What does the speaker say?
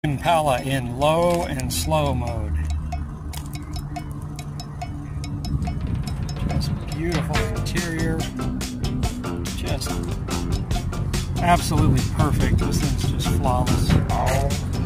Impala in low and slow mode. Just beautiful interior. Just absolutely perfect. This thing's just flawless.